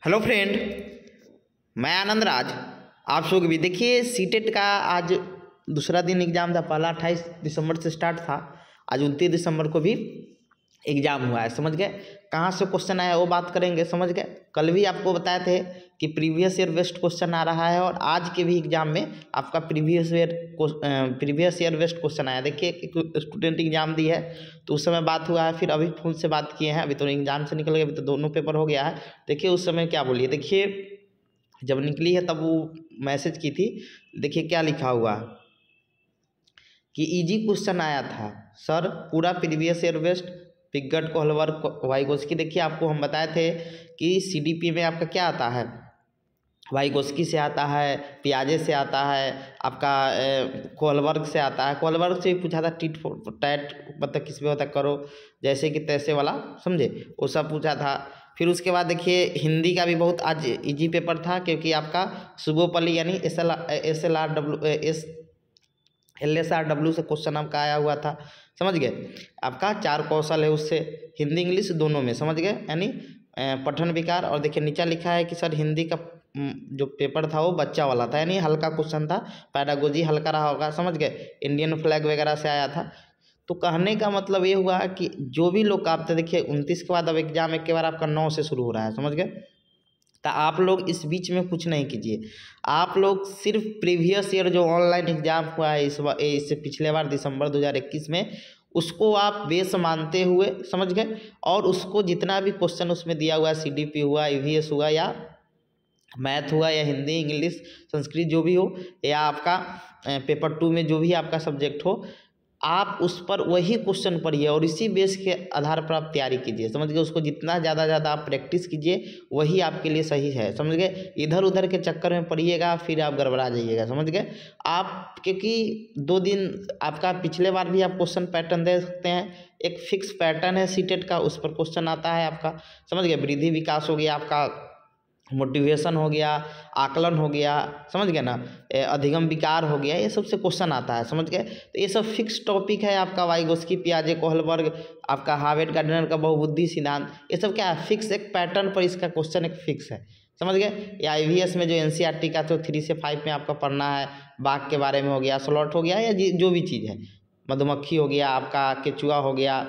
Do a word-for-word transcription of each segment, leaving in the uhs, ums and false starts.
Hello friend, मैं आनंद राज आप लोग भी देखिए सीटेट का आज दूसरा दिन एग्ज़ाम था। पहला अट्ठाईस दिसंबर से स्टार्ट था, आज उनतीस दिसंबर को भी एग्ज़ाम हुआ है। समझ गए कहाँ से क्वेश्चन आया वो बात करेंगे। समझ गए कल भी आपको बताए थे कि प्रीवियस ईयर बेस्ड क्वेश्चन आ रहा है और आज के भी एग्जाम में आपका previous year previous year based question आया। देखिए एक स्टूडेंट एग्जाम दी है तो उस समय बात हुआ है, फिर अभी फोन से बात किए हैं। अभी तो एग्जाम से निकल गए, अभी तो दोनों पेपर हो गया है। देखिए उस समय क्या बोलिए, देखिए जब निकली है तब वो मैसेज की थी। देखिए क्या लिखा हुआ कि इजी क्वेश्चन आया था सर, पूरा previous year based Piaget Kohlberg Vygotsky. देखिए आपको हम बताए थे कि सीडीपी में आपका क्या आता है, वाइगोस्की से आता है, पियाजे से आता है, आपका कोहलवर्ग से आता है। कोहलवर्ग से भी पूछा था, टिट टैट मतलब किस में होता है, करो जैसे कि तैसे वाला, समझे, वो सब पूछा था। फिर उसके बाद देखिए हिंदी का भी बहुत आज इजी पेपर था, क्योंकि आपका सुबोपल्ली यानी S L S L R W S L S R W से क्वेश्चन आपका आया हुआ था। समझ गए आपका चार कौशल है उससे, हिंदी इंग्लिश दोनों में। समझ गए यानी पठन विकार। और देखिए नीचे लिखा है कि सर हिंदी का जो पेपर था वो बच्चा वाला था, यानी हल्का क्वेश्चन था, पैडागोजी हल्का रहा होगा। समझ गए इंडियन फ्लैग वगैरह से आया था। तो कहने का मतलब ये हुआ कि जो भी लोग आप तो देखिए उनतीस के बाद अब एग्जाम एक के बार आपका नौ से शुरू हो रहा है। समझ गए, तो आप लोग इस बीच में कुछ नहीं कीजिए। आप लोग सिर्फ प्रीवियस ईयर जो ऑनलाइन एग्जाम हुआ है इस बार, इससे पिछले बार दिसंबर दो हज़ार इक्कीस में, उसको आप बेस मानते हुए, समझ गए, और उसको जितना भी क्वेश्चन उसमें दिया हुआ है, सीडीपी हुआ, ईवीएस हुआ, या मैथ हुआ, या हिंदी इंग्लिश संस्कृत जो भी हो, या आपका पेपर टू में जो भी आपका सब्जेक्ट हो, आप उस पर वही क्वेश्चन पढ़िए और इसी बेस के आधार पर आप तैयारी कीजिए। समझ गए, उसको जितना ज़्यादा ज़्यादा आप प्रैक्टिस कीजिए वही आपके लिए सही है। समझ गए, इधर उधर के चक्कर में पढ़िएगा फिर आप गड़बड़ा जाइएगा। समझ गए आप, क्योंकि दो दिन आपका पिछले बार भी आप क्वेश्चन पैटर्न दे सकते हैं, एक फिक्स पैटर्न है सीटेट का, उस पर क्वेश्चन आता है आपका। समझ गए, वृद्धि विकास हो गया, आपका मोटिवेशन हो गया, आकलन हो गया, समझ गए ना, अधिगम विकार हो गया, ये सबसे क्वेश्चन आता है। समझ गए, तो ये सब फिक्स टॉपिक है आपका। वाइगोस्की, पियाजे, कोहलबर्ग, आपका हार्वर्ड गार्डनर का बहुबुद्धि सिद्धांत, ये सब क्या है, फिक्स एक पैटर्न पर इसका क्वेश्चन एक फिक्स है। समझ गए, या आईवीएस में जो एनसीईआरटी का तो थ्री से फाइव में आपका पढ़ना है, बाघ के बारे में हो गया, स्लॉट हो गया, या जो भी चीज़ है, मधुमक्खी हो गया, आपका केचुआ हो गया,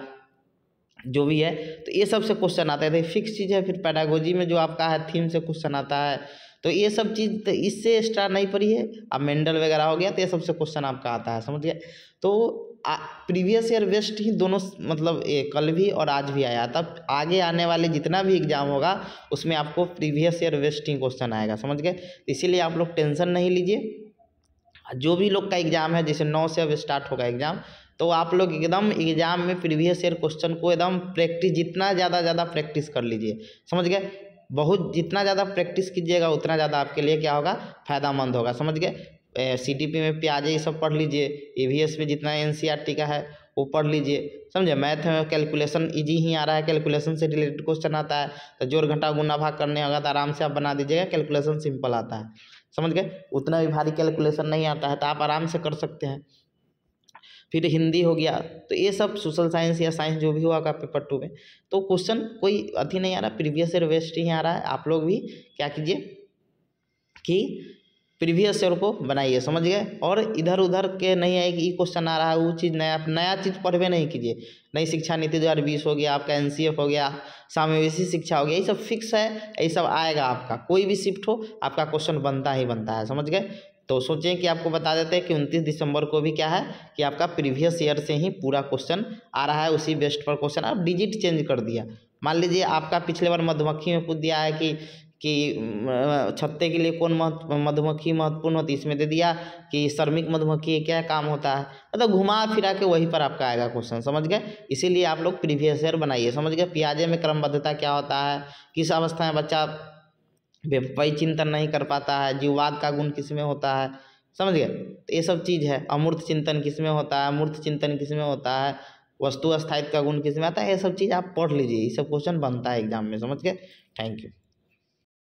जो भी है, तो ये सब से क्वेश्चन आता है। तो फिक्स चीज़ है। फिर पैडागोजी में जो आपका है थीम से क्वेश्चन आता है, तो ये सब चीज़ तो इससे एक्स्ट्रा नहीं पढ़ी है। अब मेंडल वगैरह हो गया, तो ये सबसे क्वेश्चन आपका आता है। समझ गए, तो प्रीवियस ईयर बेस्ड ही दोनों, मतलब ए, कल भी और आज भी आया। तब आगे आने वाले जितना भी एग्जाम होगा उसमें आपको प्रीवियस ईयर बेस्ड ही क्वेश्चन आएगा। समझ गए, इसीलिए आप लोग टेंशन नहीं लीजिए। जो भी लोग का एग्ज़ाम है, जैसे नौ से अब स्टार्ट होगा एग्ज़ाम, तो आप लोग एकदम एग्जाम में प्रीवियस ईयर क्वेश्चन को एकदम प्रैक्टिस, जितना ज़्यादा ज़्यादा प्रैक्टिस कर लीजिए। समझ गए, बहुत जितना ज़्यादा प्रैक्टिस कीजिएगा उतना ज़्यादा आपके लिए क्या होगा, फ़ायदामंद होगा। समझ गए, सीटीपी में पियाजे ये सब पढ़ लीजिए, ईवीएस में जितना एनसीईआरटी का है वो पढ़ लीजिए। समझे, मैथ में कैलकुलेशन इजी ही आ रहा है, कैलकुलेशन से रिलेटेड क्वेश्चन आता है, तो जोड़ घटा गुना भाग करने होगा तो आराम से आप बना दीजिएगा, कैलकुलेशन सिंपल आता है। समझ गए, उतना भी भारी कैलकुलेशन नहीं आता है, तो आप आराम से कर सकते हैं। फिर हिंदी हो गया, तो ये सब सोशल साइंस या साइंस जो भी होगा पेपर टू में, तो क्वेश्चन कोई अति नहीं आ रहा, प्रीवियस ईयर बेस्ड ही आ रहा है। आप लोग भी क्या कीजिए कि प्रीवियस ईयर को बनाइए। समझ गए, और इधर उधर के नहीं आए कि ये क्वेश्चन आ रहा है, वो चीज़ नया नया चीज़ पढ़वे नहीं कीजिए। नई शिक्षा नीति दो हज़ार बीस हो गया, आपका एनसीएफ हो गया, समावेशी शिक्षा हो गया, ये सब फिक्स है, ये सब आएगा आपका। कोई भी शिफ्ट हो आपका क्वेश्चन बनता ही बनता है। समझ गए, तो सोचें कि आपको बता देते हैं कि उनतीस दिसंबर को भी क्या है कि आपका प्रीवियस ईयर से ही पूरा क्वेश्चन आ रहा है, उसी बेस्ट पर क्वेश्चन। आप डिजिट चेंज कर दिया, मान लीजिए आपका पिछले बार मधुमक्खी में पूछ दिया है कि कि छत्ते के लिए कौन मधुमक्खी महत्वपूर्ण होती है, इसमें दे दिया कि श्रमिक मधुमक्खी क्या काम होता है, मतलब तो घुमा फिरा के वहीं पर आपका आएगा क्वेश्चन। समझ गए, इसीलिए आप लोग प्रीवियस ईयर बनाइए। समझ गए, पियाजे में क्रमबद्धता क्या होता है, किस अवस्था में बच्चा व्यवसायी चिंतन नहीं कर पाता है, जीववाद का गुण किस में होता है। समझ गए, तो ये सब चीज़ है। अमूर्त चिंतन किस में होता है, मूर्त चिंतन किस में होता है, वस्तु अस्थायित्व का गुण किस में आता है, ये सब चीज़ आप पढ़ लीजिए, ये सब क्वेश्चन बनता है एग्जाम में। समझ गए, थैंक यू।